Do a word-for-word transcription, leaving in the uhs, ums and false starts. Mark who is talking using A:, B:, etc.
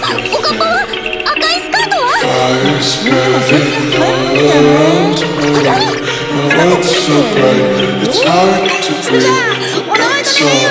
A: おかっぱは赤いスカートは
B: What's so bright? It's hard to break. But that's all